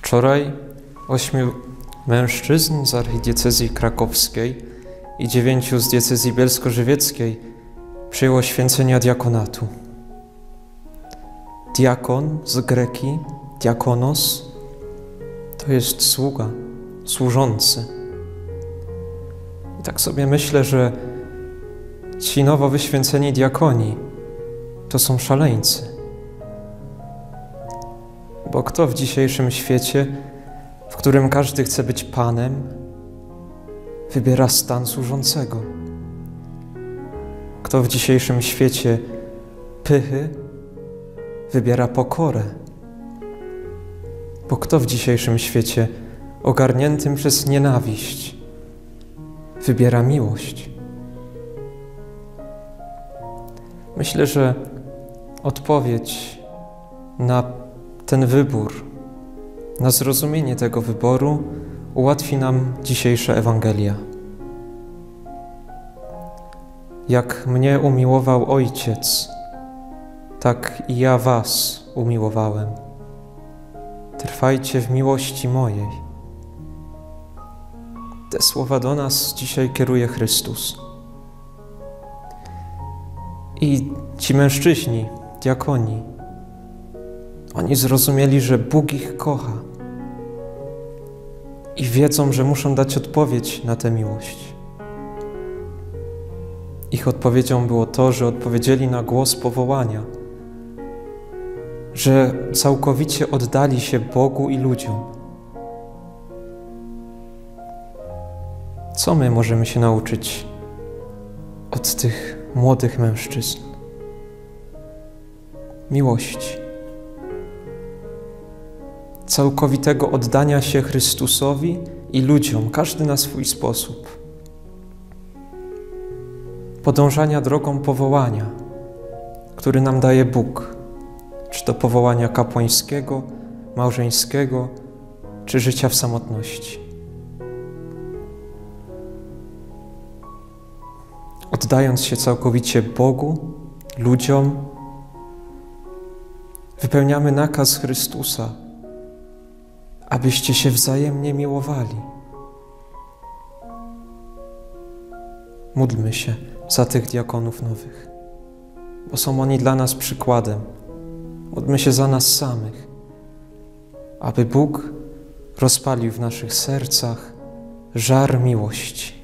Wczoraj 8 mężczyzn z archidiecezji krakowskiej i 9 z diecezji bielsko-żywieckiej przyjęło święcenia diakonatu. Diakon z greki, diakonos, to jest sługa, służący. I tak sobie myślę, że ci nowo wyświęceni diakoni to są szaleńcy. Bo kto w dzisiejszym świecie, w którym każdy chce być panem, wybiera stan służącego? Kto w dzisiejszym świecie pychy wybiera pokorę? Bo kto w dzisiejszym świecie ogarniętym przez nienawiść wybiera miłość? Myślę, że odpowiedź na ten wybór, na zrozumienie tego wyboru ułatwi nam dzisiejsza Ewangelia. Jak mnie umiłował Ojciec, tak i ja was umiłowałem. Trwajcie w miłości mojej. Te słowa do nas dzisiaj kieruje Chrystus. I ci mężczyźni, diakoni, oni zrozumieli, że Bóg ich kocha i wiedzą, że muszą dać odpowiedź na tę miłość. Ich odpowiedzią było to, że odpowiedzieli na głos powołania, że całkowicie oddali się Bogu i ludziom. Co my możemy się nauczyć od tych młodych mężczyzn? Miłości. Całkowitego oddania się Chrystusowi i ludziom, każdy na swój sposób. Podążania drogą powołania, który nam daje Bóg, czy to powołania kapłańskiego, małżeńskiego, czy życia w samotności. Oddając się całkowicie Bogu, ludziom, wypełniamy nakaz Chrystusa, abyście się wzajemnie miłowali. Módlmy się za tych diakonów nowych, bo są oni dla nas przykładem. Módlmy się za nas samych, aby Bóg rozpalił w naszych sercach żar miłości.